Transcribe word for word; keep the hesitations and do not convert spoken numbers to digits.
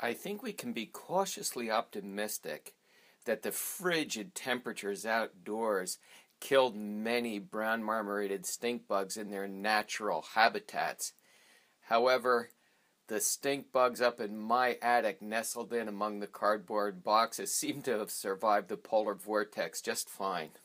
I think we can be cautiously optimistic that the frigid temperatures outdoors killed many brown marmorated stink bugs in their natural habitats. However, the stink bugs up in my attic, nestled in among the cardboard boxes, seem to have survived the polar vortex just fine.